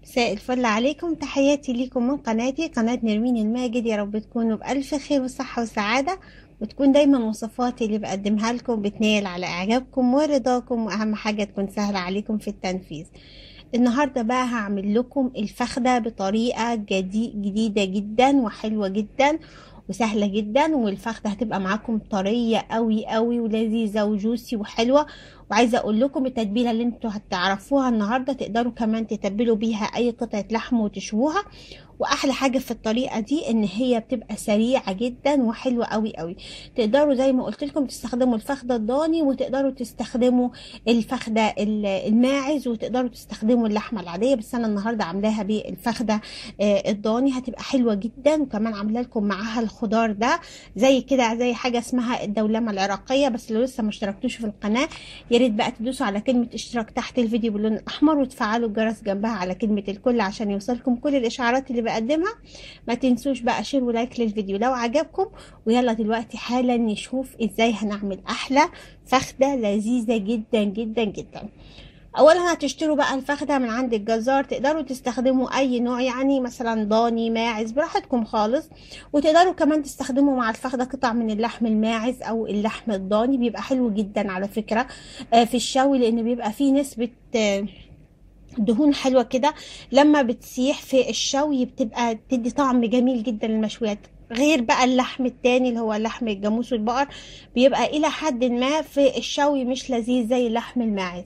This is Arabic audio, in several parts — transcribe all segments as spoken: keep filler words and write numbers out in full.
مساء الفل عليكم، تحياتي ليكم من قناتي قناة نرمين الماجد. يا رب تكونوا بألف خير وصحة وسعادة، وتكون دايما وصفاتي اللي بقدمها لكم بتنال على إعجابكم ورضاكم، وأهم حاجة تكون سهلة عليكم في التنفيذ. النهاردة بقى هعمل لكم الفخدة بطريقة جدي جديدة جدا وحلوة جدا وسهلة جدا، والفخدة هتبقى معاكم طرية قوي قوي ولذيذة وجوسي وحلوة. وعايزة اقول لكم التتبيلة اللي انتوا هتعرفوها النهاردة تقدروا كمان تتبلوا بيها اي قطعة لحم وتشووها. واحلى حاجة في الطريقة دي ان هي بتبقى سريعة جدا وحلوة قوي قوي. تقدروا زي ما قلت لكم تستخدموا الفخدة الضاني، وتقدروا تستخدموا الفخدة الماعز، وتقدروا تستخدموا اللحمة العادية، بس انا النهاردة عاملاها بالفخدة آه، الضاني. هتبقى حلوة جدا، وكمان عامله لكم معاها الخضار ده زي كده، زي حاجة اسمها الدولمة العراقية. بس لو لسه ما اشتركتوش في القناة، يا ريت بقى تدوسوا على كلمة اشتراك تحت الفيديو باللون الأحمر، وتفعلوا الجرس جنبها على كلمة الكل عشان يوصلكم كل الإشعارات اللي بقدمها. ما تنسوش بقى شير ولايك للفيديو لو عجبكم. ويلا دلوقتي حالا نشوف ازاي هنعمل أحلى فخدة لذيذة جدا جدا جدا. اولا هتشتروا بقى الفخده من عند الجزار، تقدروا تستخدموا اي نوع، يعني مثلا ضاني ماعز براحتكم خالص. وتقدروا كمان تستخدموا مع الفخده قطع من اللحم الماعز او اللحم الضاني، بيبقى حلو جدا على فكره آه، في الشوي، لان بيبقى فيه نسبه آه، دهون حلوه كده. لما بتسيح في الشوي بتبقى تدي طعم جميل جدا للمشويات، غير بقى اللحم التاني اللي هو لحم الجاموس والبقر، بيبقى الى حد ما في الشوي مش لذيذ زي اللحم الماعز.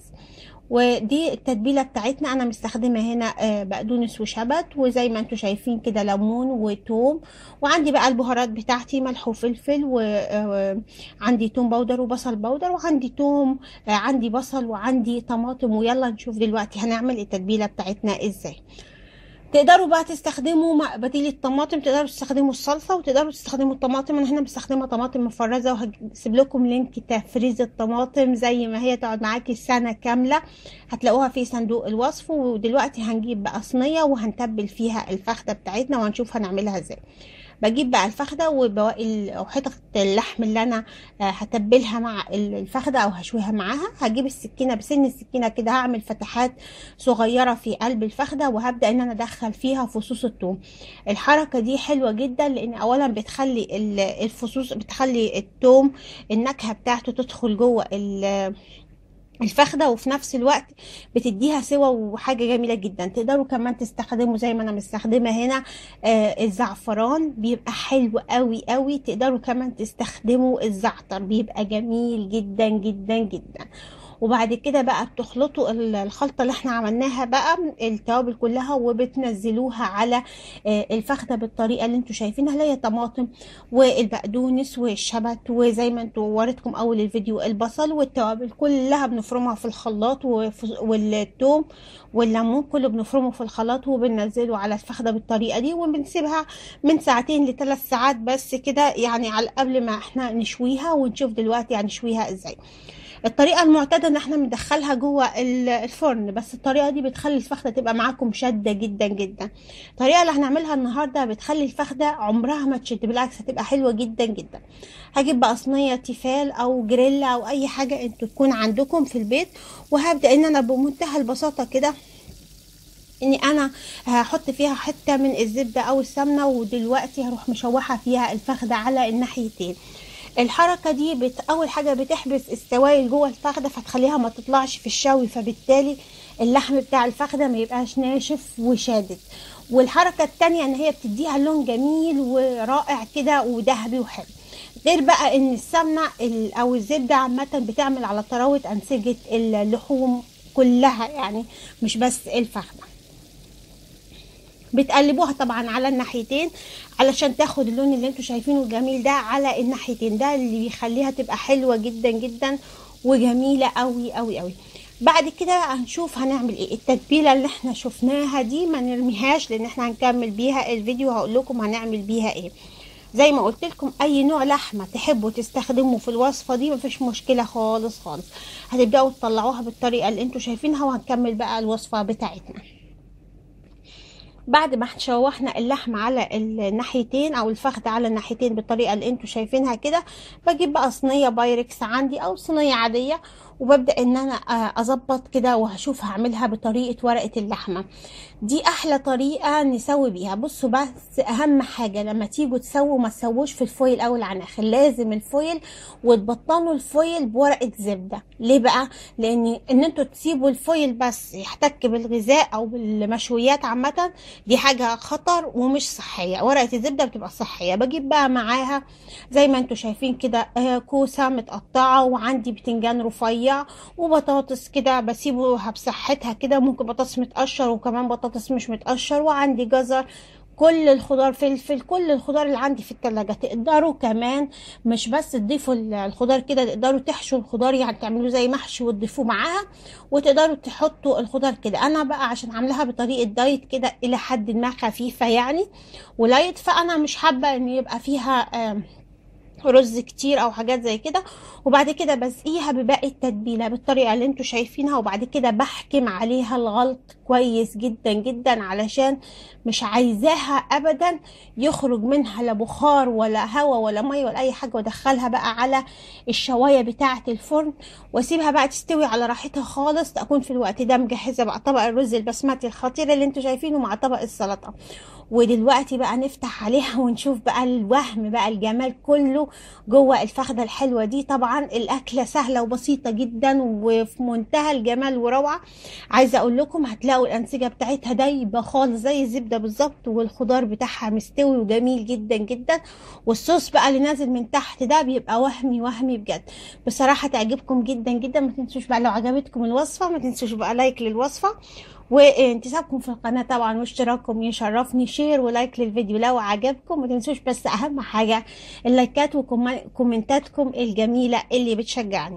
ودي التتبيله بتاعتنا، انا مستخدمه هنا آه، بقدونس وشبت، وزي ما انتم شايفين كده ليمون وتوم. وعندي بقى البهارات بتاعتي ملح وفلفل، وعندي توم باودر وبصل باودر، وعندي توم، آه، عندي بصل، وعندي طماطم. ويلا نشوف دلوقتي هنعمل التتبيله بتاعتنا ازاي. تقدروا بقى تستخدموا مع بديل الطماطم، تقدروا تستخدموا الصلصة، وتقدروا تستخدموا الطماطم. انا هنا مستخدمة طماطم مفرزة، وهسيب لكم لينك تفريز الطماطم زي ما هي تقعد معاكي سنة كاملة، هتلاقوها في صندوق الوصف. ودلوقتي هنجيب بقى صينية وهنتبل فيها الفخدة بتاعتنا، وهنشوف هنعملها ازاي. بجيب بقى الفخده وبواقي ال- او حتت اللحم اللي انا آه، هتبلها مع ال- الفخده او هشويها معاها. هجيب السكينه بسن السكينه كده، هعمل فتحات صغيره في قلب الفخده، وهبدا ان انا ادخل فيها فصوص الثوم. الحركه دي حلوه جدا، لان اولا بتخلي ال- الفصوص، بتخلي الثوم النكهه بتاعته تدخل جوه ال- الفخده، وفي نفس الوقت بتديها سوا وحاجه جميله جدا. تقدروا كمان تستخدموا زي ما انا مستخدمه هنا آه الزعفران، بيبقى حلو قوي قوي. تقدروا كمان تستخدموا الزعتر، بيبقى جميل جدا جدا جدا. وبعد كده بقى بتخلطوا ال- الخلطة اللي احنا عملناها بقى، التوابل كلها، وبتنزلوها على آه، الفخدة بالطريقة اللي انتوا شايفينها، اللي هي طماطم والبقدونس والشبت، وزي ما انتوا وريتكم اول الفيديو البصل، والتوابل كلها بنفرمها في الخلاط، وف- والثوم والليمون كله بنفرمه في الخلاط، وبننزله على الفخدة بالطريقة دي، وبنسيبها من ساعتين لثلاث ساعات بس كده، يعني على قبل ما احنا نشويها. ونشوف دلوقتي هنشويها ازاي. الطريقة المعتادة ان احنا بندخلها جوه ال- الفرن، بس الطريقة دي بتخلي الفخدة تبقى معاكم شادة جدا جدا. الطريقة اللي هنعملها النهاردة بتخلي الفخدة عمرها ما تشد، بالعكس هتبقى حلوة جدا جدا. هجيب بقى صينية تيفال او جريلا او اي حاجة انتوا تكون عندكم في البيت، وهبدأ ان انا بمنتهى البساطة كده اني انا هحط فيها حتة من الزبدة او السمنة، ودلوقتي هروح مشوحة فيها الفخدة على الناحيتين. الحركة دي بت... أول حاجة بتحبس السوائل جوه الفخدة، فتخليها ما تطلعش في الشوي، فبالتالي اللحم بتاع الفخدة ما يبقاش ناشف وشادد. والحركة التانية ان هي بتديها لون جميل ورائع كده وذهبي وحلو. غير بقى ان السمنة ال- او الزبدة عامة بتعمل على طراوة أنسجة اللحوم كلها، يعني مش بس الفخدة. بتقلبوها طبعا على الناحيتين علشان تاخد اللون اللي انتوا شايفينه الجميل ده على الناحيتين، ده اللي بيخليها تبقى حلوة جدا جدا وجميلة قوي قوي قوي. بعد كده هنشوف هنعمل ايه. التتبيلة اللي احنا شفناها دي ما نرميهاش، لان احنا هنكمل بيها الفيديو، هقول لكم هنعمل بيها ايه. زي ما قلت لكم اي نوع لحمه تحبوا تستخدموا في الوصفه دي مفيش مشكله خالص خالص. هتبداوا تطلعوها بالطريقه اللي انتوا شايفينها، وهنكمل بقى الوصفه بتاعتنا. بعد ما شوحنا اللحم على الناحيتين او الفخذ على الناحيتين بالطريقه اللي انتوا شايفينها كده، بجيب بقى صينيه بايركس عندي او صينيه عاديه، وببدأ ان انا آه، اظبط كده، وهشوف هعملها بطريقة ورقة اللحمة. دي احلى طريقة نسوي بيها. بصوا بس، اهم حاجة لما تيجوا تسووا ما تسووش في الفويل او العناخ، لازم الفويل، وتبطنوا الفويل بورقة زبدة. ليه بقى؟ لان ان انتوا تسيبوا الفويل بس يحتك بالغذاء او بالمشويات عامة، دي حاجة خطر ومش صحية. ورقة الزبدة بتبقى صحية. بجيب بقى معاها زي ما انتوا شايفين كده آه، كوسة متقطعة، وعندي بتنجان رفيع، وبطاطس كده بسيبها بصحتها كده، ممكن بطاطس متقشر وكمان بطاطس مش متقشر، وعندي جزر، كل الخضار، فلفل، كل الخضار اللي عندي في التلاجة. تقدروا كمان مش بس تضيفوا ال- الخضار كده، تقدروا تحشوا الخضار، يعني تعملوه زي محشي وتضيفوه معاها، وتقدروا تحطوا الخضار كده. انا بقى عشان عاملاها بطريقة دايت كده الى حد ما خفيفة يعني ولايت، فانا مش حابة ان يبقى فيها آم، رز كتير او حاجات زي كده. وبعد كده بسقيها بباقي التتبيله بالطريقه اللي انتوا شايفينها، وبعد كده بحكم عليها الغلط كويس جدا جدا، علشان مش عايزاها ابدا يخرج منها لا بخار ولا هواء ولا ميه ولا اي حاجه، وادخلها بقى على الشوايه بتاعه الفرن، واسيبها بقى تستوي على راحتها خالص. اكون في الوقت ده مجهزه بقى طبق الرز البسمتي الخطير اللي انتوا شايفينه مع طبق السلطه. ودلوقتي بقى نفتح عليها ونشوف بقى الوهم، بقى الجمال كله جوه الفخدة الحلوة دي. طبعا الأكلة سهلة وبسيطة جدا وفي منتهى الجمال وروعة. عايزة أقول لكم هتلاقوا الأنسجة بتاعتها دايبة خالص زي الزبدة بالظبط، والخضار بتاعها مستوي وجميل جدا جدا، والصوص بقى اللي نازل من تحت ده بيبقى وهمي وهمي بجد. بصراحة تعجبكم جدا جدا. ما تنسوش بقى لو عجبتكم الوصفة ما تنسوش بقى لايك للوصفة، وانتسابكم في القناة طبعا، واشتراككم يشرفني. شير ولايك للفيديو لو عجبكم. ما تنسوش بس اهم حاجة اللايكات وكومنتاتكم الجميلة اللي بتشجعني.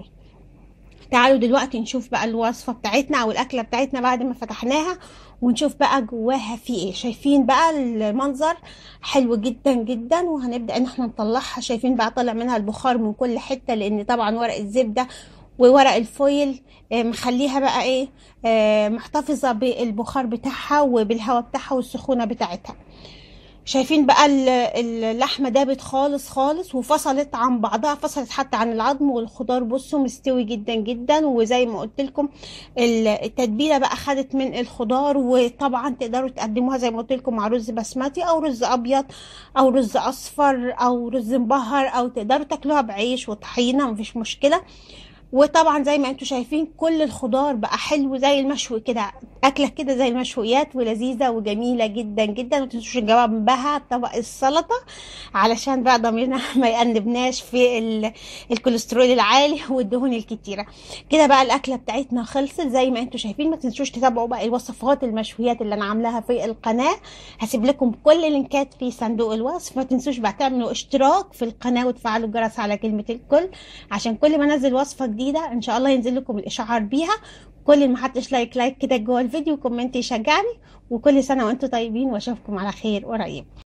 تعالوا دلوقتي نشوف بقى الوصفة بتاعتنا او الاكلة بتاعتنا بعد ما فتحناها، ونشوف بقى جواها في ايه. شايفين بقى المنظر حلو جدا جدا، وهنبدأ ان احنا نطلعها. شايفين بقى طالع منها البخار من كل حتة، لان طبعا ورق الزبدة وورق الفويل آه، مخليها بقى ايه، آه، محتفظة بالبخار بتاعها وبالهواء بتاعها والسخونة بتاعتها. شايفين بقى ال- اللحمة دابت خالص خالص وفصلت عن بعضها، فصلت حتى عن العظم، والخضار بصوا مستوي جدا جدا. وزي ما قلت لكم التتبيلة بقى خدت من الخضار. وطبعا تقدروا تقدموها زي ما قلت لكم مع رز بسمتي او رز ابيض او رز اصفر او رز مبهر، او تقدروا تاكلوها بعيش وطحينة، مفيش مشكلة. وطبعا زي ما انتم شايفين كل الخضار بقى حلو زي المشوي كده، اكله كده زي المشويات ولذيذه وجميله جدا جدا. ما تنسوش نجاوب جنبها طبق السلطه، علشان بقى ضميرنا ما يأنبناش في ال- الكوليسترول العالي والدهون الكتيره. كده بقى الاكله بتاعتنا خلصت زي ما انتم شايفين. ما تنسوش تتابعوا بقى الوصفات المشويات اللي انا عاملاها في القناه، هسيب لكم كل اللينكات في صندوق الوصف. ما تنسوش بقى تعملوا اشتراك في القناه وتفعلوا الجرس على كلمه الكل، عشان كل ما انزل وصفه جديده ان شاء الله ينزل لكم الاشعار بيها. كل اللي ما حطش لايك لايك كده جوه الفيديو، كومنت يشجعني. وكل سنه وانتم طيبين، واشوفكم على خير قريب.